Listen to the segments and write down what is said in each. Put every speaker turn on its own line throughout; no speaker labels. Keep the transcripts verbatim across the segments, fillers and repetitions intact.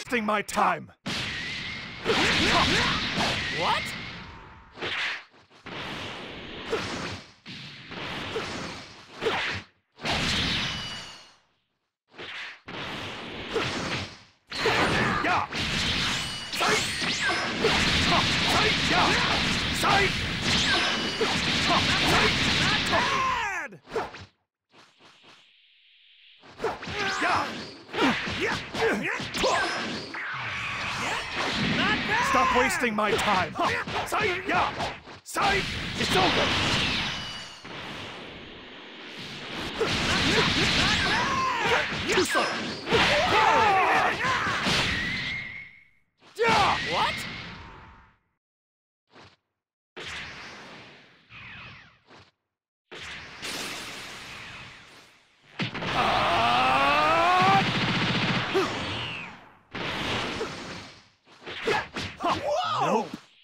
wasting my time.
What?
Yeah. Sight. Sight. Yeah. Sight. Sight.
Bad!
Yeah.
Yeah. Not bad!
Stop wasting my time. Sight. Yeah. Sight. It's over. Too slow. Yeah.
What?
Nope.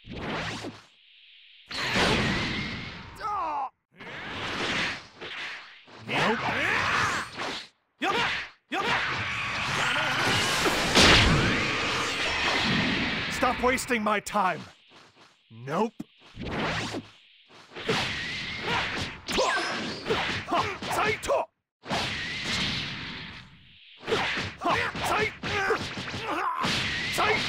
Nope.
Yup! Yup!
Stop wasting my time. Nope. Sight. Sight. Sight.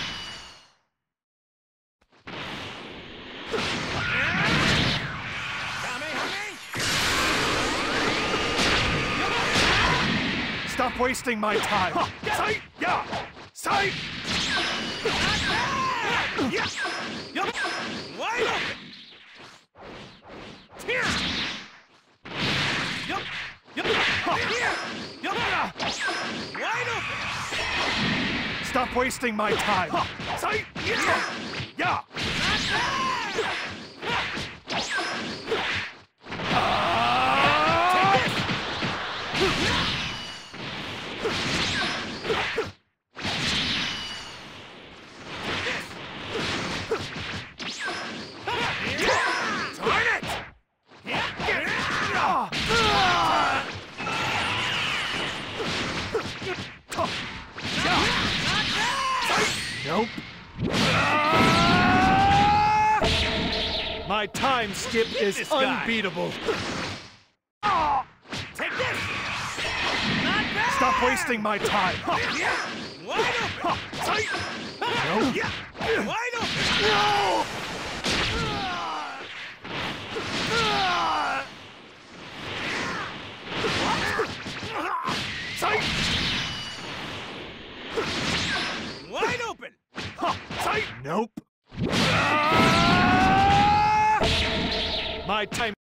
Stop wasting my time. Sight. Yeah. Sight.
Yeah! Yup! Wide open! Here! Yup! Yup! Here! Yup! Wide open!
Stop wasting my time. Sight. Yeah. Yeah. Nope. My time skip is
this guy.
unbeatable.
Take this! Not bad!
Stop wasting my time.
Wide open!
Sight. No.
Yeah! Wide open!
No. Sight.
Wide open!
Sight. Nope. My time